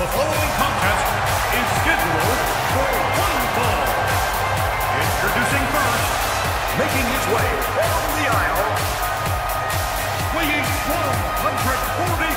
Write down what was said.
The following contest is scheduled for one fall. Introducing first, making his way down the aisle, weighing 140